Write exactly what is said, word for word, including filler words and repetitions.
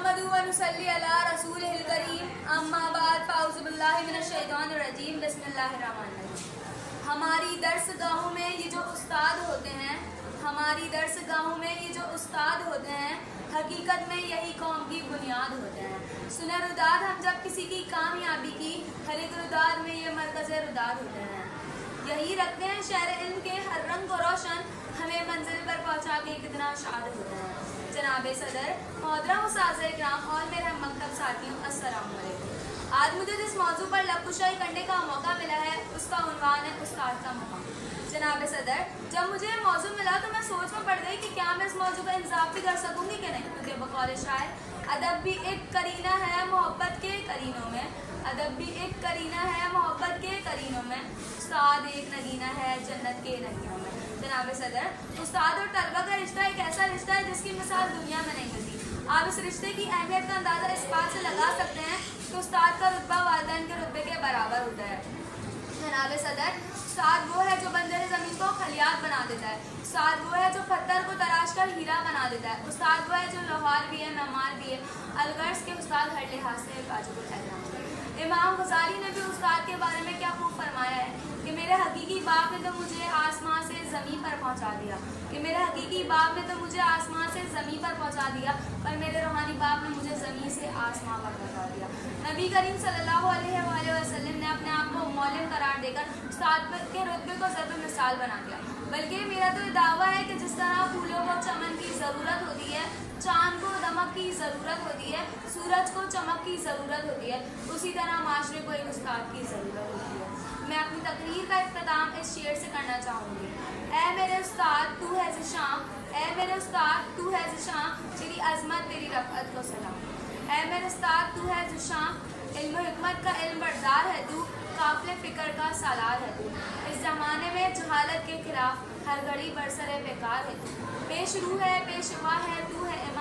नहमदु व नुसल्ली अला रसूलिहिल करीम अम्मा बाद फ़अऊज़ु बिल्लाहि मिनश शैतानिर रजीम बिस्मिल्लाहिर रहमानिर रहीम। हमारी दर्सगाहों में ये जो उस्ताद होते हैं हमारी दर्सगाहों में ये जो उस्ताद होते हैं हकीकत में यही कौम की बुनियाद होते हैं। सुने रुदाद हम जब किसी की कामयाबी की हर एक रुदाद में ये मरकज़ रुदाद होते हैं। यही रखते हैं शहर इल्म के हर रंग को रोशन हमें मंजिल पर पहुँचा के कितना शाद होते हैं। जनाब सदर, मोहतरम उस्ताज़ इकराम और मेरे हम मकतब साथियों, अस्सलाम वालेकुम। आज मुझे जिस मौजू पर लबकुशाई करने का मौका मिला है उसका उन्वान है उस्ताद का मकाम। जनाब सदर, जब मुझे ये मौजू मिला तो मैं सोच में पड़ गई कि क्या मैं इस मौजू का इंसाफ भी कर सकूंगी कि नहीं, क्योंकि बकौल शायर अदब भी एक करीना है मोहब्बत के करीनों में, अदब भी एक करीना है मोहब्बत के करीनों में, उस्ताद एक नगीना है जन्नत के नगीनों में। जनाब सदर, उस्ताद और तलबा का रिश्ता एक ऐसा रिश्ता है जिसकी मिसाल दुनिया में नहीं मिलती। आप इस रिश्ते की अहमियत का अंदाज़ा इस बात से लगा सकते हैं कि उस्ताद का रुतबा वालिदैन के रुतबे के बराबर होता है। जनाब सदर, उस्ताद वो है जो बंजर ज़मीन को खलियात बना देता है, उस्ताद वो है जो पत्थर को तराश कर हीरा बना देता है, उस्ताद वो है जो लोहार भी है मेहमान भी है, अलगर्ज के उस्ताद हर लिहाज से वाजिबुल एहतराम है। इमाम गज़ाली ने भी उस्ताद के बारे में क्या खूब फरमाया है कि मेरे हकीकी बाप ने तो मुझे आसमां से ज़मीन पर पहुंचा दिया, कि मेरे हकीकी बाप ने तो मुझे आसमां से ज़मीन पर पहुंचा दिया, पर मेरे रूहानी बाप ने मुझे ज़मीन से आसमां पर पहुंचा दिया। नबी करीम सल्लल्लाहु अलैहि वसल्लम ने अपने आप को मौलिम करार देकर उस्ताद के रुतबे को ज़रूर मिसाल बना दिया। बल्कि मेरा तो ये दावा है कि जिस तरह फूलों को चमन की ज़रूरत होती है, चाँद को दमक की ज़रूरत होती है, सूरज को चमक की ज़रूरत होती है, उसी तरह माशरे को एक उस्ताद की ज़रूरत होती है। मैं अपनी तकरीर का इख्तिताम इस शेर से करना चाहूँगी। ऐ मेरे उस्ताद तू है ज़िशां, ऐ मेरे उस्ताद तू है ज़िशां, तेरी अज़मत तेरी रफ़अत को सलाम। ऐ मेरे उस्ताद तू है ज़िशां, इल्म हिकमत का इल्म बरदार है तू, काफ़िले फ़िक्र का सालार है तू। इस ज़माने में जहालत के खिलाफ हर घड़ी बरसरे बेकार है तू, पेश रू है पेशवा है तू है